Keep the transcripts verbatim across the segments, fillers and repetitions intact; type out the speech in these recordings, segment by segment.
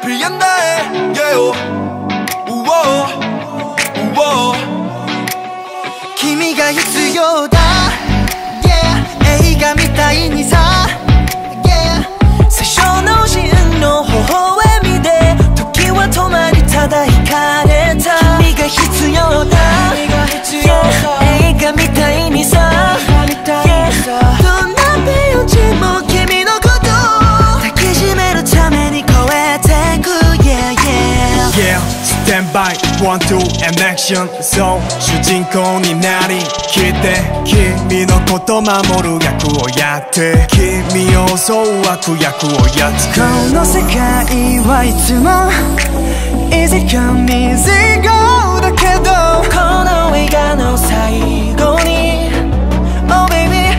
happy and day yeah 우오 우오 君が必要だ Yeah 映画みたいにさ Yeah 最初のシーンの微笑みで時は止まりただ惹かれた君が必要だ Yeah 映画みたいにさ Yeah どんなページも君のこと抱きしめるために超えてく Yeah yeah Yeah stand by one two and action So 主人公になりきって君のこと守る役をやって君を襲う悪役をやっつけこの世界はいつも Easy come easy go だけどこの映画の最後に Oh baby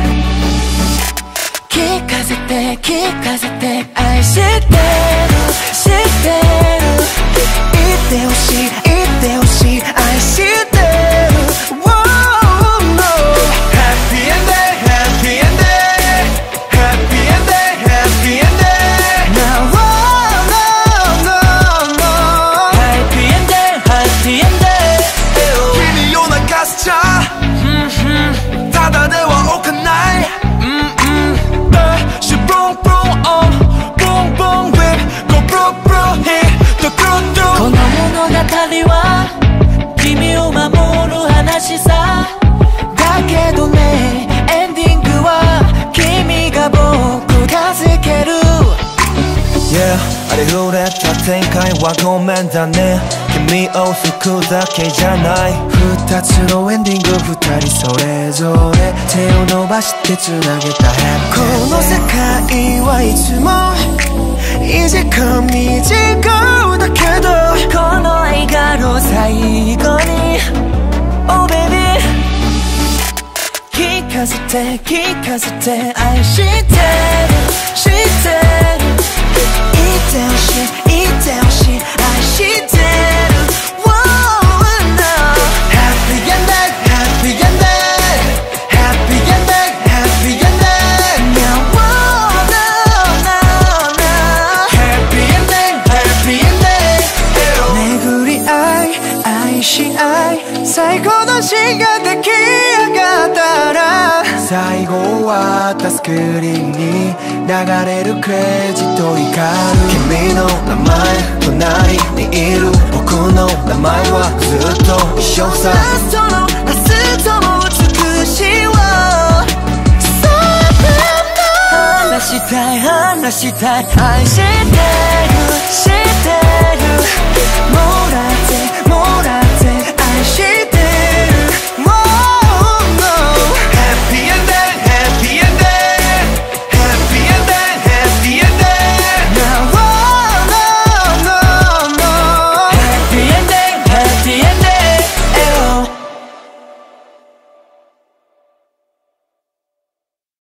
聞かせて聞かせて愛してる知ってる言ってほしい言ってほしい愛してる Happy and day happy and day Happy and day happy and day No no no no Happy and day happy and day 君を泣かせちゃただではおかないShe boom boom on boom boom whip Go bro bro hit the through through この物語は君を守る話さだけどねエンディングは君が僕を助ける Yeah ありふれた展開はごめんだね君を救うだけじゃない二つのエンディング二人それぞれ手を伸ばしてつなげた Happy この世界はいつも Easy come easy go だけどこの映画の最後に Oh baby 聞かせて聞かせて愛してる知ってる言ってほしい言ってほしい愛してる Whoa no Happy and day Happy and day Happy and day Happy and day Now whoa no no no Happy and day Happy and day 巡り合い愛し合い最高のシーンが出来上がったら最後はスクリーンに流れるクレジット光る君の名前隣にいる僕の名前はずっと一緒さラストのラストも美しいわ話したい話したい愛してる